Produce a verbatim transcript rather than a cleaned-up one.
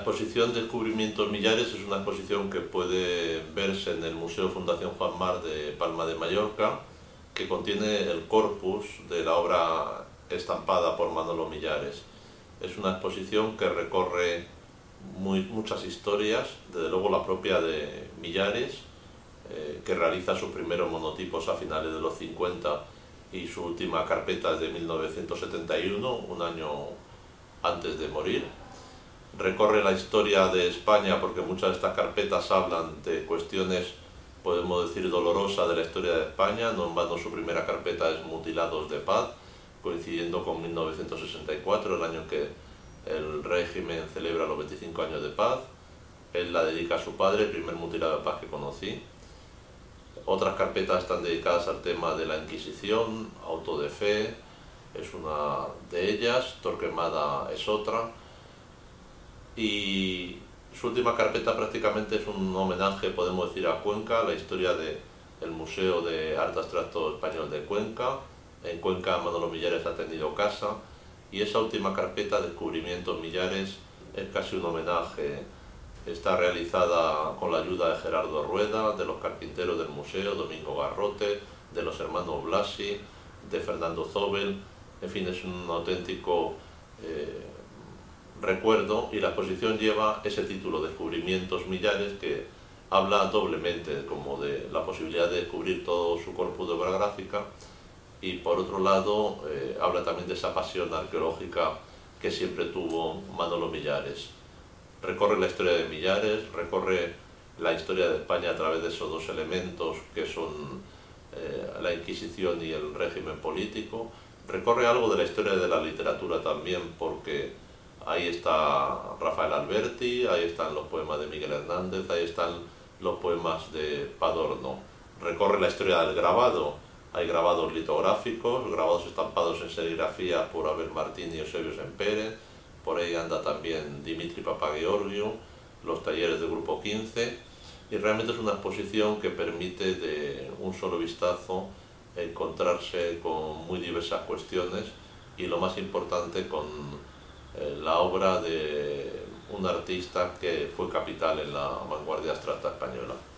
exposición Descubrimientos Millares es una exposición que puede verse en el Museo Fundación Juan Mar de Palma de Mallorca, que contiene el corpus de la obra estampada por Manolo Millares. Es una exposición que recorre muy, muchas historias, desde luego la propia de Millares, eh, que realiza sus primeros monotipos a finales de los cincuenta y su última carpeta es de mil novecientos setenta y uno, un año antes de morir. Recorre la historia de España porque muchas de estas carpetas hablan de cuestiones, podemos decir, dolorosas de la historia de España. No en vano su primera carpeta es Mutilados de Paz, coincidiendo con mil novecientos sesenta y cuatro, el año en que el régimen celebra los veinticinco años de paz. Él la dedica a su padre, el primer mutilado de paz que conocí. Otras carpetas están dedicadas al tema de la Inquisición, Auto de Fe es una de ellas, Torquemada es otra. Y su última carpeta prácticamente es un homenaje, podemos decir, a Cuenca, la historia del Museo de Arte Abstracto Español de Cuenca. En Cuenca Manolo Millares ha tenido casa, y esa última carpeta, Descubrimientos Millares, es casi un homenaje. Está realizada con la ayuda de Gerardo Rueda, de los carpinteros del museo, Domingo Garrote, de los hermanos Blasi, de Fernando Zobel. En fin, es un auténtico eh, recuerdo, y la exposición lleva ese título, Descubrimientos Millares, que habla doblemente como de la posibilidad de descubrir todo su corpus de obra gráfica, y por otro lado eh, habla también de esa pasión arqueológica que siempre tuvo Manolo Millares. Recorre la historia de Millares, recorre la historia de España a través de esos dos elementos que son eh, la Inquisición y el régimen político. Recorre algo de la historia de la literatura también, porque ahí está Rafael Alberti, ahí están los poemas de Miguel Hernández, ahí están los poemas de Padorno. Recorre la historia del grabado, hay grabados litográficos, grabados estampados en serigrafía por Abel Martín y Eusebio Sempere. Por ahí anda también Dimitri Papageorgiou, los talleres del Grupo quince, y realmente es una exposición que permite de un solo vistazo encontrarse con muy diversas cuestiones, y lo más importante, con la obra de un artista que fue capital en la vanguardia abstracta española.